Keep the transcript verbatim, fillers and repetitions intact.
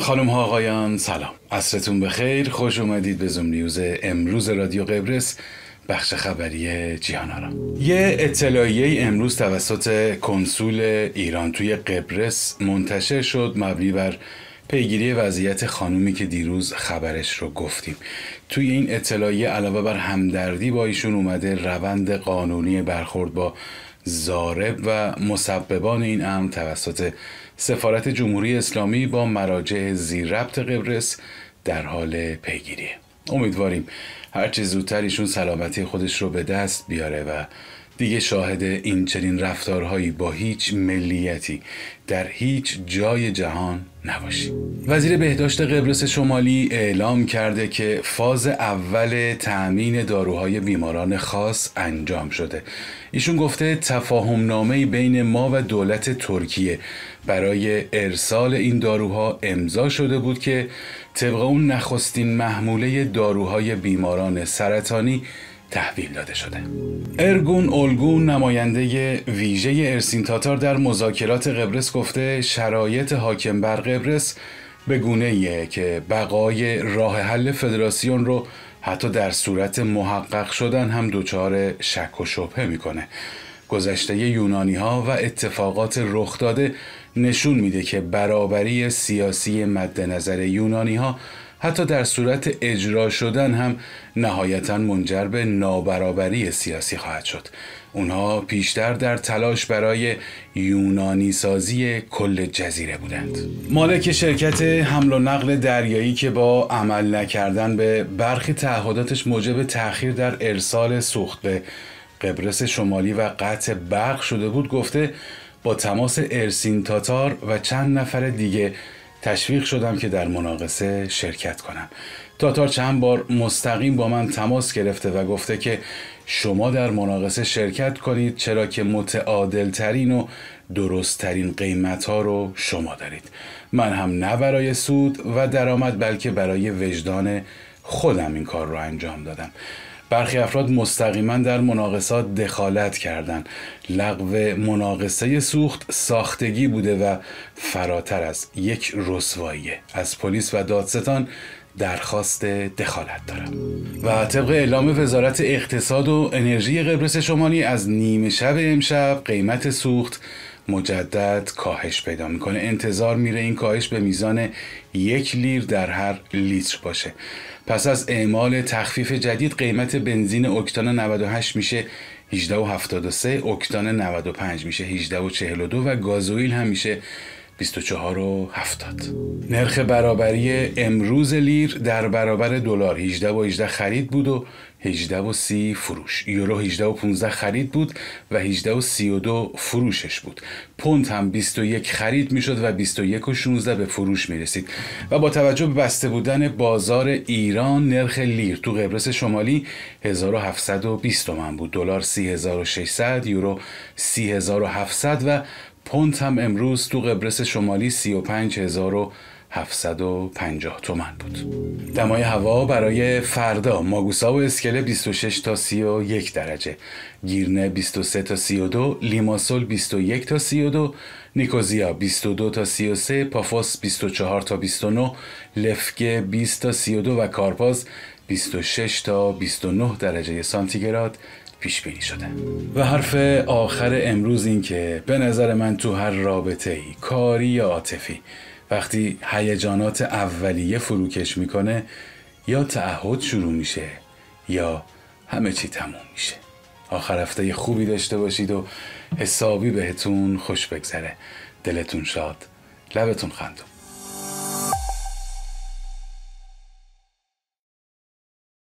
خانم ها آقایان سلام، عصرتون بخیر. خوش اومدید به زوم نیوز امروز رادیو قبرس، بخش خبری جیهان آرا. یه اطلاعیه امروز توسط کنسول ایران توی قبرس منتشر شد مبنی بر پیگیری وضعیت خانومی که دیروز خبرش رو گفتیم. توی این اطلاعیه علاوه بر همدردی با ایشون اومده روند قانونی برخورد با ضارب و مسببان این امر توسط سفارت جمهوری اسلامی با مراجع زیر ربط قبرس در حال پیگیریه. امیدواریم هرچه زودتر ایشون سلامتی خودش رو به دست بیاره و دیگه شاهد این چنین رفتارهایی با هیچ ملیتی در هیچ جای جهان نباشیم. وزیر بهداشت قبرس شمالی اعلام کرده که فاز اول تأمین داروهای بیماران خاص انجام شده. ایشون گفته تفاهم نامه‌ای بین ما و دولت ترکیه برای ارسال این داروها امضا شده بود که طبق اون نخستین محموله داروهای بیماران سرطانی تحویل داده شده. ارگون اولگون نماینده ویژه ارسین تاتار در مذاکرات قبرس گفته شرایط حاکم بر قبرس به گونه‌ایه که بقای راه حل فدراسیون رو حتی در صورت محقق شدن هم دچار شک و شبهه میکنه. گذشته یونانی ها و اتفاقات رخ داده نشون میده که برابری سیاسی مد نظر یونانی ها حتی در صورت اجرا شدن هم نهایتاً منجر به نابرابری سیاسی خواهد شد. اونها پیشتر در تلاش برای یونانی سازی کل جزیره بودند. مالک شرکت حمل و نقل دریایی که با عمل نکردن به برخی تعهداتش موجب تأخیر در ارسال سوخت به قبرس شمالی و قطع برق شده بود گفته با تماس ارسین تاتار و چند نفر دیگه تشویق شدم که در مناقصه شرکت کنم. تاتار چند بار مستقیم با من تماس گرفته و گفته که شما در مناقصه شرکت کنید چرا که متعادل ترین و درست ترین قیمت ها رو شما دارید. من هم نه برای سود و درآمد بلکه برای وجدان خودم این کار رو انجام دادم. برخی افراد مستقیما در مناقصات دخالت کردند. لغو مناقصه سوخت ساختگی بوده و فراتر از یک رسواییه. از پلیس و دادستان درخواست دخالت دارم. و طبق اعلام وزارت اقتصاد و انرژی قبرس شمالی از نیمه شب امشب قیمت سوخت مجدد کاهش پیدا میکنه. انتظار میره این کاهش به میزان یک لیر در هر لیتر باشه. پس از اعمال تخفیف جدید قیمت بنزین اکتان نود و هشت میشه هجده و هفتاد و سه، اکتان نود و پنج میشه هجده و چهل و دو و گازوئیل هم میشه بیست و چهار و هفتاد. نرخ برابری امروز لیر در برابر دلار هجده و هجده خرید بود و هجده و سی فروش. یورو هجده و پانزده خرید بود و هجده و سی و دو فروشش بود. پوند هم بیست و یک خرید میشد و بیست و یک و شانزده به فروش میرسید. و با توجه به بسته بودن بازار ایران نرخ لیر تو قبرس شمالی هزار و هفتصد و بیست تومان بود. دلار سی هزار و ششصد، یورو سی هزار و هفتصد و پوند هم امروز تو قبرس شمالی سی و پنج هزار و هفتصد و پنجاه تومان بود. دمای هوا برای فردا ماگوسا و اسکله بیست و شش تا سی و یک درجه، گیرنه بیست و سه تا سی و دو، لیماسول بیست و یک تا سی و دو، نیکوزیا بیست و دو تا سی و سه، پافوس بیست و چهار تا بیست و نه، لفگه بیست تا سی و دو و کارپاز بیست و شش تا بیست و نه درجه سانتیگراد پیش بینی شده. و حرف آخر امروز این که به نظر من تو هر رابطه ای کاری یا عاطفی وقتی هیجانات اولیه فروکش میکنه یا تعهد شروع میشه یا همه چی تموم میشه. آخر هفته خوبی داشته باشید و حسابی بهتون خوش بگذره. دلتون شاد، لبتون خندون.